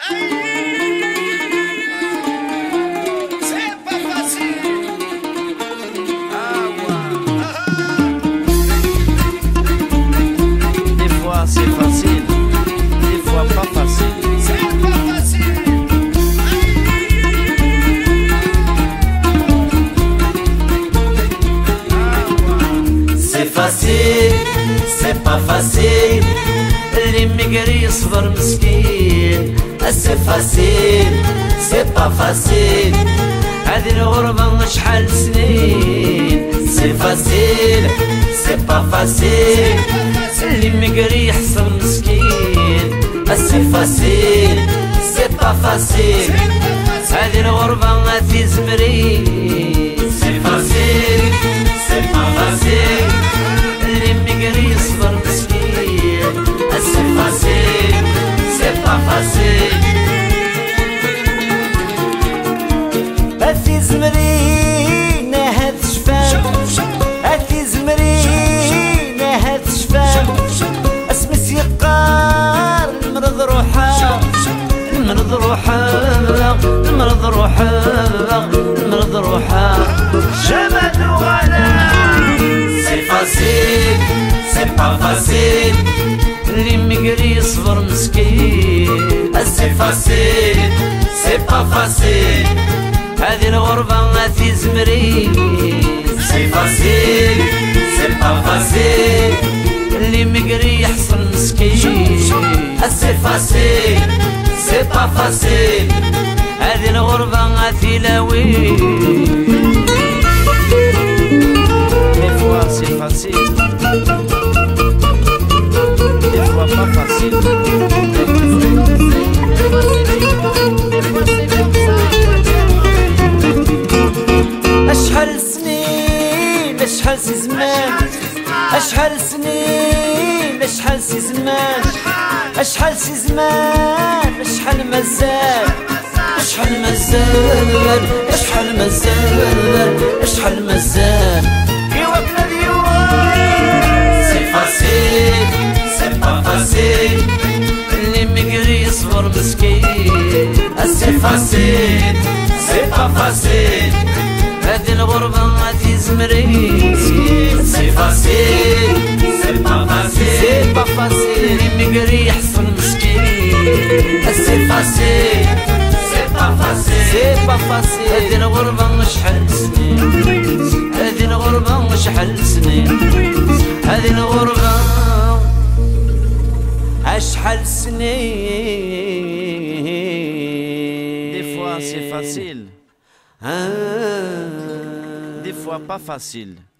C'est pas facile. Des fois c'est facile, des fois pas facile. C'est pas facile. C'est facile, c'est pas facile. اللي مقري يصبر مسكين. C'est facile, c'est pas facile. هذه الغربة شحال سنين. C'est facile, c'est pas facile. اللي مقري يحصل مسكين. C'est facile, c'est pas facile. هذه الغربة في زمرين. C'est facile, c'est pas facile. اللي مقري يصبر مسكين. C'est facile, c'est pas facile. هاتي زمرين هات شفام. هاتي زمرين هات شفام. اسمس يقار المرض روحه. المرض روحه المرض روحه المرض روحه. جمال وغلا. C'est facile, c'est pas facile. اللي مقري يصبر مسكين. C'est facile, c'est pas facile. هذه الغربة في زمرين. C'est facile, c'est pas facile. اللي مقري يحصل مسكين. C'est facile, c'est pas facile. هذه الغربة في لاوين. Des fois c'est facile, des fois pas facile. أشحال سنين أشحال سي زمان. أشحال سنين أشحال سي زمان. أشحال سي زمان أشحال مازال. أشحال مازال أشحال مازال أشحال مازال. إيوا بلادي إيوا. C'est facile, c'est pas facile. اللي مقري يصبر مسكين. C'est facile, c'est pas facile. هذه الغربة في زمرين. C'est facile, c'est pas facile. C'est pas facile. اللي مقري يحصل مسكين. C'est facile, c'est pas facile. C'est pas facile. هذه الغربة شحال سنين. هذه الغربة شحال سنين. هذه الغربة شحال سنين. Des fois c'est facile, des fois pas facile.